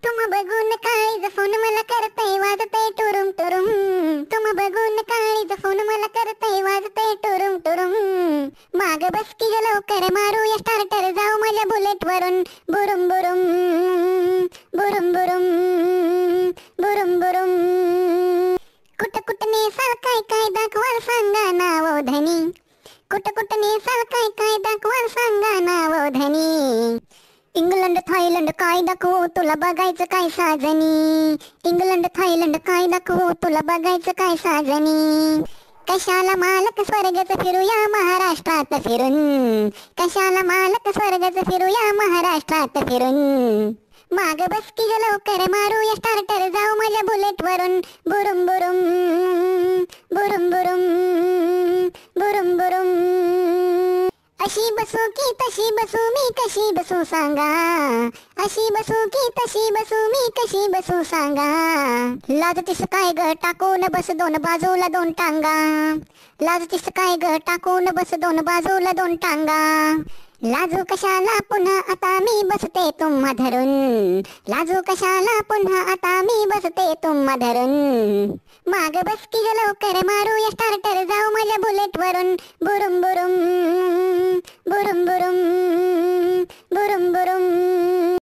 तुम बघून काळीज फोन मला करतय वाजतय टुरुम टुरुम. तुम बघून काळीज फोन मला करतय वाजतय टुरुम टुरुम. माग बस की ग लवकर मारूया स्टार्टर जाऊ माझ्या बुलेट वरून. बुरुम बुरुम बुरुम बुरुम बुरुम बुरुम. कुट कुट नेसाल काय काय दाखवाल सांगा नाव धनी. कुट कुट नेसाल काय काय दाखवाल सांगा नाव धनी. इंग्लंड थायलंड काय दाखवू तुला बघायचं काय साजनी. इंग्लंड थायलंड काय दाखवू तुला बघायचं काय साजनी. कशाला मालक स्वर्गाचं फिरूया महाराष्ट्रात फिरून. कशाला मालक स्वर्गाचं फिरूया महाराष्ट्रात फिरून. माग बस की ग लवकर मारूया स्टार्टर जाऊ माझ्या बुलेट वरून. बुरुम बुरुम बुरुम बुरुम बुरुम बुरुम. अशी बसू की तशी बसू मी कशी बसू सांगा. अशी बसू की तशी बसू मी कशी बसू सांगा. लाजतीस काय ग टाकून बस दोन बाजूला दोन टांगा. लाजतीस काय ग टाकून बस दोन बाजूला दोन टांगा. लाजू कशाला पुन्हा आता मी बसते तुम्हा धरून. लाजू कशाला पुन्हा आता मी बसते तुम्हा धरून. माग बस की ग लवकर मारूया स्टार्टर